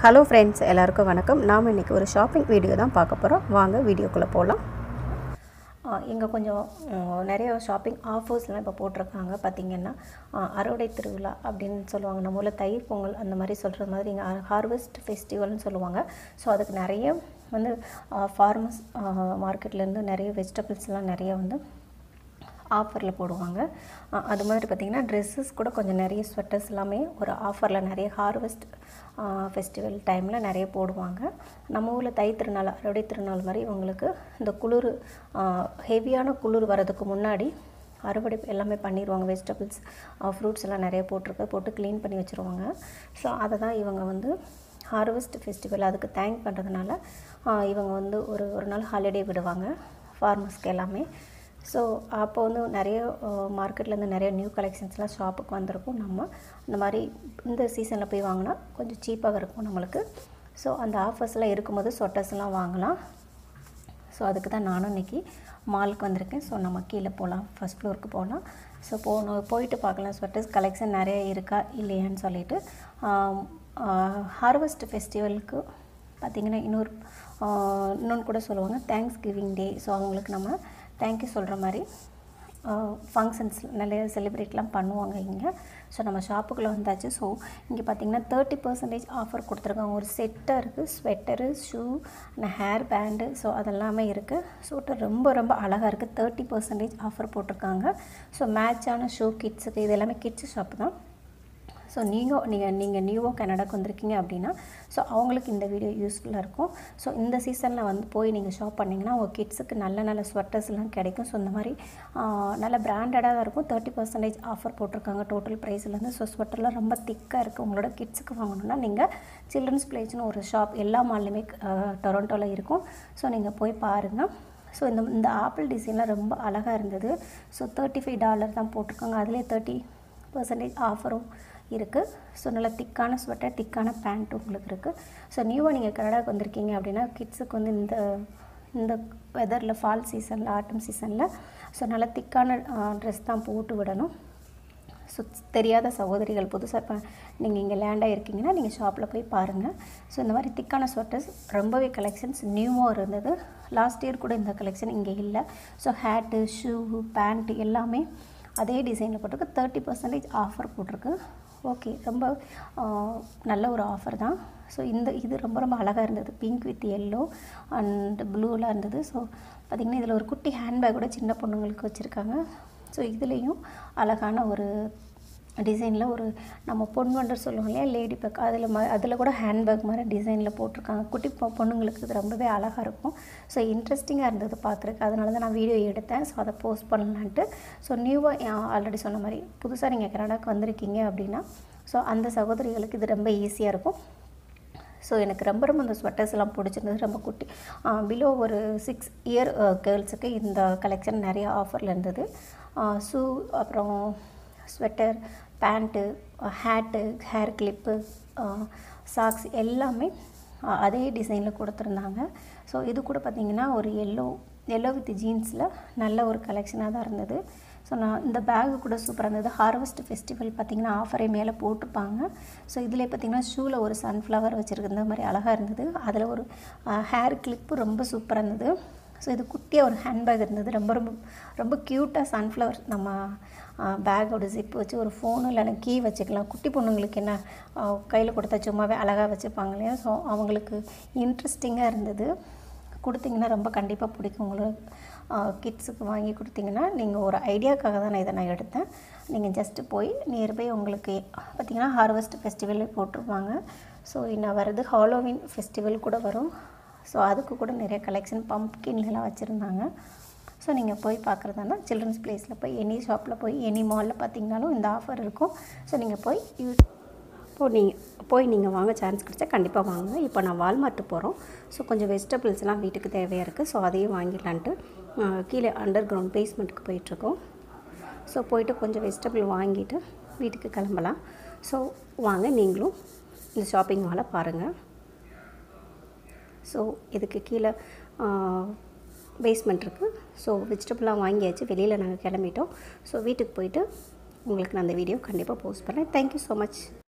Hello friends, எல்லாருக்கும் வணக்கம். நாம் இன்றைக்கி ஒரு ஷாப்பிங் வீடியோ தான் பார்க்க போகிறோம். வாங்க வீடியோக்குள்ளே போகலாம். இங்கே கொஞ்சம் நிறைய ஷாப்பிங் ஆஃபர்ஸ்லாம் இப்போ போட்டிருக்காங்க. பார்த்திங்கன்னா அறுவடை திருவிழா அப்படின்னு சொல்லுவாங்க. நம்ம ஊரில் தை பொங்கல் அந்த மாதிரி சொல்கிற மாதிரி இங்கே ஹார்வெஸ்ட் ஃபெஸ்டிவல்னு சொல்லுவாங்க. ஸோ அதுக்கு நிறைய வந்து ஃபார்மர்ஸ் மார்க்கெட்லேருந்து நிறைய வெஜிடபிள்ஸ்லாம் நிறைய வந்து ஆஃபரில் போடுவாங்க. அது மாதிரி பார்த்திங்கன்னா ட்ரெஸ்ஸஸ் கூட கொஞ்சம் நிறைய ஸ்வெட்டர்ஸ் எல்லாமே ஒரு ஆஃபரில் நிறைய ஹார்வெஸ்ட் ஃபெஸ்டிவல் டைமில் நிறைய போடுவாங்க. நம்ம ஊரில் தை திருநாள் அறுவடை திருநாள் மாதிரி இவங்களுக்கு இந்த குளிர் ஹெவியான குளிர் வரதுக்கு முன்னாடி அறுவடை எல்லாமே பண்ணிடுவாங்க. வெஜிடபிள்ஸ் ஃப்ரூட்ஸ் எல்லாம் நிறைய போட்டு க்ளீன் பண்ணி வச்சுருவாங்க. ஸோ அதை தான் இவங்க வந்து ஹார்வெஸ்ட் ஃபெஸ்டிவல் அதுக்கு தேங்க் பண்ணுறதுனால இவங்க வந்து ஒரு நாள் ஹாலிடே விடுவாங்க ஃபார்மர்ஸ்க்கு எல்லாமே. ஸோ அப்போ வந்து நிறைய மார்க்கெட்லேருந்து நிறைய நியூ கலெக்ஷன்ஸ்லாம் ஷாப்புக்கு வந்திருக்கும். நம்ம இந்த மாதிரி இந்த சீசனில் போய் வாங்கினா கொஞ்சம் சீப்பாக இருக்கும் நம்மளுக்கு. ஸோ அந்த ஆஃபர்ஸ்லாம் இருக்கும்போது ஸ்வெட்டர்ஸ்லாம் வாங்கலாம். ஸோ அதுக்கு தான் நானும் இன்றைக்கி மாலுக்கு வந்திருக்கேன். ஸோ நம்ம கீழே போகலாம், ஃபஸ்ட் ஃப்ளோருக்கு போகலாம். ஸோ போயிட்டு பார்க்கலாம் ஸ்வெட்டர்ஸ் கலெக்ஷன் நிறைய இருக்கா இல்லையான்னு சொல்லிட்டு. ஹார்வெஸ்ட் ஃபெஸ்டிவலுக்கு பார்த்திங்கன்னா இன்னொன்று கூட சொல்லுவாங்க தேங்க்ஸ் கிவிங் டே. ஸோ அவங்களுக்கு நம்ம தேங்க்யூ சொல்கிற மாதிரி ஃபங்க்ஷன்ஸ் நிறைய செலிப்ரேட்லாம் பண்ணுவாங்க இங்கே. ஸோ நம்ம ஷாப்புக்குள்ளே வந்தாச்சு. ஸோ இங்கே பார்த்திங்கன்னா 30% ஆஃபர் கொடுத்துருக்காங்க. ஒரு செட்டாக இருக்குது, sweater, shoe, hair band, so அதெல்லாமே இருக்குது. ஸோ ரொம்ப ரொம்ப அழகாக இருக்குது. 30% ஆஃபர் போட்டிருக்காங்க. ஸோ மேட்சான ஷூ கிட்ஸுக்கு இது எல்லாமே கிட்ஸு ஷாப்பு தான். ஸோ நீங்கள் நியூவாக கனடாக்கு வந்திருக்கீங்க அப்படின்னா ஸோ அவங்களுக்கு இந்த வீடியோ யூஸ்ஃபுல்லாக இருக்கும். ஸோ இந்த சீசனில் வந்து போய் நீங்கள் ஷாப் பண்ணிங்கன்னா உங்கள் கிட்ஸுக்கு நல்ல ஸ்வெட்டர்ஸ்லாம் கிடைக்கும். ஸோ இந்த மாதிரி நல்ல பிராண்டடாக தான் இருக்கும். 30% ஆஃபர் போட்டிருக்காங்க டோட்டல் ப்ரைஸ்லேருந்து. ஸோ ஸ்வெட்டர்லாம் ரொம்ப திக்காக இருக்குது. உங்களோட கிட்ஸுக்கு வாங்கணுன்னா நீங்கள் சில்ட்ரன்ஸ் பிளேஸ்னு ஒரு ஷாப் எல்லா மால்லையுமே டொரண்டோவில் இருக்கும். ஸோ நீங்கள் போய் பாருங்கள். ஸோ இந்த ஆப்பிள் டிசைன்லாம் ரொம்ப அழகாக இருந்தது. ஸோ $35 தான் போட்டிருக்காங்க. அதிலே 30% ஆஃபரும் இருக்குது. ஸோ நல்லா திக்கான ஸ்வெட்டர், திக்கான பேண்ட் உங்களுக்கு இருக்குது. ஸோ நியூவாக நீங்கள் கனடாவுக்கு வந்திருக்கீங்க அப்படின்னா கிட்ஸுக்கு வந்து இந்த வெதரில் ஃபால் சீசனில் ஆட்டம் சீசனில் ஸோ நல்லா திக்கான ட்ரெஸ் தான் போட்டு விடணும். ஸோ தெரியாத சகோதரிகள் புதுசாக இப்போ நீங்கள் இங்கே லேண்டாக இருக்கீங்கன்னா நீங்கள் ஷாப்பில் போய் பாருங்கள். ஸோ இந்த மாதிரி திக்கான ஸ்வெட்டர்ஸ் ரொம்பவே கலெக்ஷன்ஸ் நியூவாக இருந்தது. லாஸ்ட் இயர் கூட இந்த கலெக்ஷன் இங்கே இல்லை. ஸோ ஹேட்டு, ஷூ, பேண்ட்டு எல்லாமே அதே டிசைனில் போட்டிருக்கு. 30% ஆஃபர் போட்டிருக்கு. ஓகே, ரொம்ப நல்ல ஒரு ஆஃபர் தான். ஸோ இது ரொம்ப அழகாக இருந்தது. பிங்க் வித் எல்லோ அண்ட் ப்ளூலாம் இருந்தது. ஸோ பார்த்திங்கன்னா இதில் ஒரு குட்டி ஹேண்ட்பேக் கூட சின்ன பொண்ணுங்களுக்கு வச்சுருக்காங்க. ஸோ இதுலேயும் அழகான ஒரு டிசைனில் ஒரு நம்ம பொன் வண்டர் சொல்லுவோம் இல்லையா, லேடி பேக், அதில் கூட ஹேண்ட்பேக் மாதிரி டிசைனில் போட்டிருக்காங்க. குட்டி பொண்ணுங்களுக்கு இது ரொம்பவே அழகாக இருக்கும். ஸோ இன்ட்ரெஸ்டிங்காக இருந்தது பார்க்குறதுக்கு. அதனால தான் நான் வீடியோ எடுத்தேன். ஸோ அதை போஸ்ட் பண்ணலான்ட்டு. ஸோ நியூவாக ஆல்ரெடி சொன்ன மாதிரி புதுசாக நீங்கள் கனடாவுக்கு வந்திருக்கீங்க அப்படின்னா ஸோ அந்த சகோதரிகளுக்கு இது ரொம்ப ஈஸியாக இருக்கும். ஸோ எனக்கு ரொம்ப இந்த ஸ்வெட்டர்ஸ்லாம் பிடிச்சிருந்தது. ரொம்ப குட்டி பிலோ ஒரு 6 இயர் கேர்ள்ஸுக்கு இந்த கலெக்ஷன் நிறைய ஆஃபரில் இருந்தது. ஷூ, அப்புறம் sweater, pant, hat, hair clip, socks எல்லாமே அதே டிசைனில் கொடுத்துருந்தாங்க. ஸோ இது கூட பார்த்திங்கன்னா ஒரு எல்லோ வித் ஜீன்ஸில் நல்ல ஒரு கலெக்ஷனாக தான் இருந்தது. ஸோ இந்த பேகு கூட சூப்பராக இருந்தது. ஹார்வெஸ்ட் ஃபெஸ்டிவல் பார்த்திங்கன்னா ஆஃபரே மேலே போட்டிருப்பாங்க. ஸோ இதில் பார்த்திங்கன்னா ஷூவில் ஒரு சன்ஃப்ளவர் வச்சுருக்கிற மாதிரி அழகாக இருந்தது. அதில் ஒரு ஹேர் கிளிப்பு ரொம்ப சூப்பராக இருந்தது. ஸோ இது குட்டியாக ஒரு ஹேண்ட்பேக் இருந்தது. ரொம்ப க்யூட்டாக சன்ஃப்ளவர் நம்ம பேக்கோட ஜிப் வச்சு ஒரு ஃபோனு இல்லைன்னா கீ வச்சுக்கலாம். குட்டி பொண்ணுங்களுக்கு என்ன கையில் கொடுத்தா சும்மாவே அழகாக வச்சுப்பாங்க இல்லையா. ஸோ அவங்களுக்கு இன்ட்ரெஸ்டிங்காக இருந்தது. கொடுத்திங்கன்னா ரொம்ப கண்டிப்பாக பிடிக்கும். உங்களுக்கு கிட்ஸுக்கு வாங்கி கொடுத்திங்கன்னா நீங்கள் ஒரு ஐடியாக்காக தான் இதை நான் எடுத்தேன். நீங்கள் ஜஸ்ட்டு போய் நியர்பை உங்களுக்கு பார்த்திங்கன்னா ஹார்வெஸ்ட் ஃபெஸ்டிவலே போட்டிருப்பாங்க. ஸோ இன்னும் வர்றது ஹாலோவின் ஃபெஸ்டிவல் கூட வரும். ஸோ அதுக்கு கூட நிறைய கலெக்ஷன் பம்ப்கின்லாம் வச்சுருந்தாங்க. ஸோ நீங்கள் போய் பார்க்குறதானா சில்ட்ரன்ஸ் பிளேஸில் போய் எனி ஷாப்பில் போய் எனி மாலில் பார்த்திங்கனாலும் இந்த ஆஃபர் இருக்கும். ஸோ நீங்கள் போய் நீங்கள் வாங்க சான்ஸ் கிடைச்சா கண்டிப்பாக வாங்க. இப்போ நான் வால்மார்ட்டு போகிறோம். ஸோ கொஞ்சம் வெஜிடபிள்ஸ்லாம் வீட்டுக்கு தேவையாக இருக்குது. ஸோ அதையும் வாங்கிடலான்ட்டு கீழே அண்டர் கிரவுண்ட் பேஸ்மெண்ட்டுக்கு போயிட்டுருக்கோம். ஸோ போயிட்டு கொஞ்சம் வெஜிடபிள் வாங்கிட்டு வீட்டுக்கு கிளம்பலாம். ஸோ வாங்க நீங்களும் இந்த ஷாப்பிங் மாலை பாருங்கள். ஸோ இதுக்கு கீழே பேஸ்மெண்ட் இருக்குது. ஸோ வெஜிடபிள்லாம் வாங்கியாச்சு, வெளியில் நாங்கள் கிளம்பிட்டோம். ஸோ வீட்டுக்கு போயிட்டு உங்களுக்கு நான் அந்த வீடியோ கண்டிப்பாக போஸ்ட் பண்ணேன். Thank you so much.